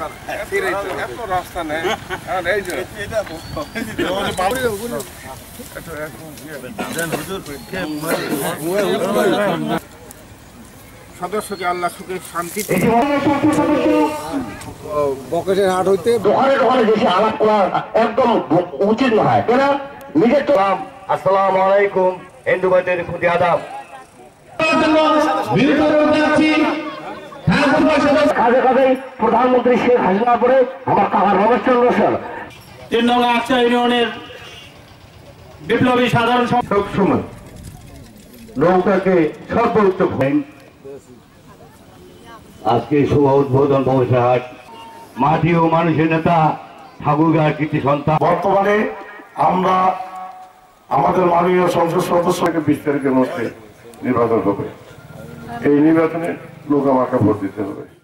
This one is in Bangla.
এত রাস্তা নেই এই যে সদস্যকে আল্লাহ সুখে শান্তি বকেটের হাট হইতে দোকানে দোকানে বেশি আলাপ করা একদম উচিত নয় কেন নিজের তো আসসালামু আলাইকুম হিন্দু ভাইদের প্রতি আদাব কাজে কাজে প্রধানমন্ত্রী শেখ হাসিনা পরে আমার কাকা রমেশ চন্দ্র সেন 3 নং আকচা ইউনিয়নের বিপ্লবী সাধারণ সবসময় নৌকাকে সর্বোচ্চ আজকে শুভ উদ্বোধন বংশহাট মাটি ও মানুষের নেতা ঠাকুরগাঁর কৃতি সন্তান বর্তমানে আমরা আমাদের মাননীয় সংসদ সদস্যকে 20 তারিখের মধ্যে নির্বাচন হবে। এই নির্বাচনে লোক আমাকে ভোট দিতে হবে।